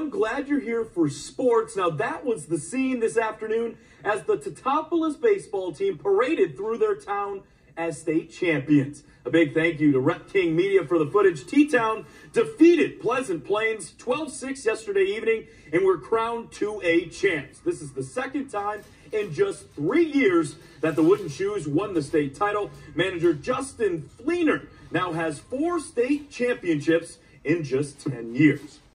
I'm glad you're here for sports. Now, that was the scene this afternoon as the Teutopolis baseball team paraded through their town as state champions. A big thank you to Rep King Media for the footage. T-Town defeated Pleasant Plains 12-6 yesterday evening and were crowned 2A champs. This is the second time in just 3 years that the Wooden Shoes won the state title. Manager Justin Fleener now has 4 state championships in just 10 years.